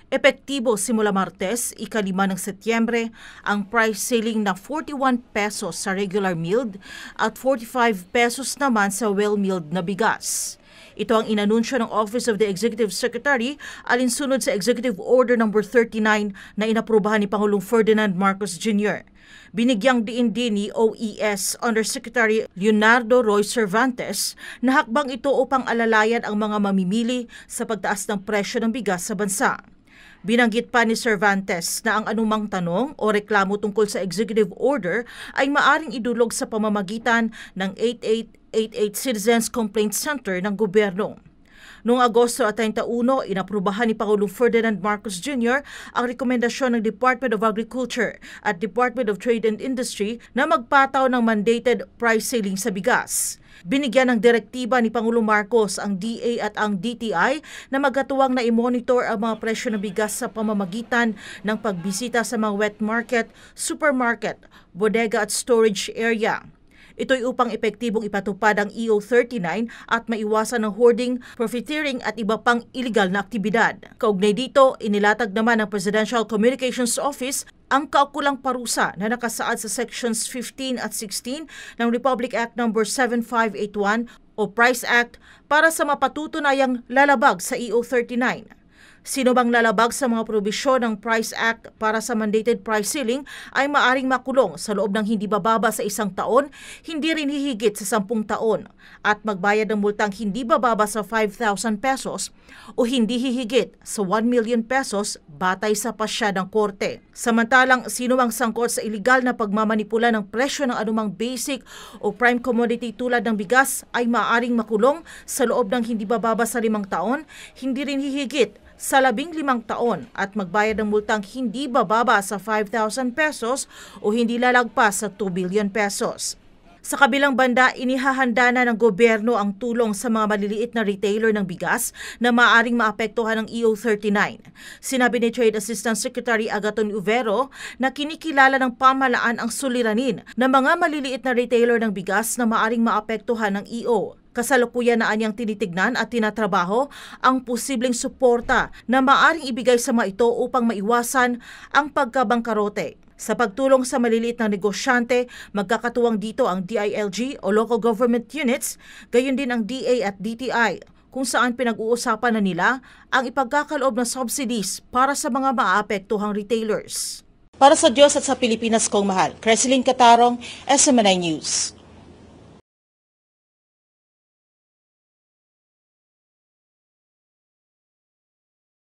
Epektibo simula Martes, ika-5 ng Setyembre, ang price ceiling na 41 pesos sa regular milled at 45 pesos naman sa well-milled na bigas. Ito ang inanunsyo ng Office of the Executive Secretary alinsunod sa Executive Order No. 39 na inaprubahan ni Pangulong Ferdinand Marcos Jr. Binigyang diin din ni OES Undersecretary Leonardo Roy Cervantes na hakbang ito upang alalayan ang mga mamimili sa pagtaas ng presyo ng bigas sa bansa. Binanggit pa ni Cervantes na ang anumang tanong o reklamo tungkol sa executive order ay maaring idulog sa pamamagitan ng 8888 Citizens Complaint Center ng gobyerno. Noong Agosto 31, inaprubahan ni Pangulong Ferdinand Marcos Jr. ang rekomendasyon ng Department of Agriculture at Department of Trade and Industry na magpataw ng mandated price ceiling sa bigas. Binigyan ng direktiba ni Pangulong Marcos ang DA at ang DTI na magkatuwang na i-monitor ang mga presyo ng bigas sa pamamagitan ng pagbisita sa mga wet market, supermarket, bodega at storage area. Ito'y upang epektibong ipatupad ang EO39 at maiwasan ng hoarding, profiteering at iba pang iligal na aktibidad. Kaugnay dito, inilatag naman ng Presidential Communications Office ang kaukulang parusa na nakasaad sa Sections 15 at 16 ng Republic Act No. 7581 o Price Act para sa mapatutunayang lalabag sa EO39. Sino bang lalabag sa mga probisyon ng Price Act para sa mandated price ceiling ay maaring makulong sa loob ng hindi bababa sa 1 taon, hindi rin hihigit sa 10 taon at magbayad ng multang hindi bababa sa 5,000 pesos o hindi hihigit sa 1 million pesos batay sa pasya ng korte. Samantalang sino mang sangkot sa iligal na pagmamanipula ng presyo ng anumang basic o prime commodity tulad ng bigas ay maaring makulong sa loob ng hindi bababa sa 5 taon, hindi rin hihigit sa 15 taon at magbayad ng multang hindi bababa sa 5,000 pesos o hindi lalagpas sa 2 billion pesos. Sa kabilang banda, inihahanda na ng gobyerno ang tulong sa mga maliliit na retailer ng bigas na maaaring maapektuhan ng EO39. Sinabi ni Trade Assistant Secretary Agaton Uvero na kinikilala ng pamahalaan ang suliranin ng mga maliliit na retailer ng bigas na maaaring maapektuhan ng EO. Kasalukuyan na anyang tinitignan at tinatrabaho ang posibleng suporta na maaaring ibigay sa mga ito upang maiwasan ang pagkabangkarote. Sa pagtulong sa maliliit na negosyante, magkakatuwang dito ang DILG o Local Government Units, gayon din ang DA at DTI, kung saan pinag-uusapan na nila ang ipagkakaloob na subsidies para sa mga maapektuhang retailers. Para sa Diyos at sa Pilipinas kong mahal, Creseline Catarong, SMNI News.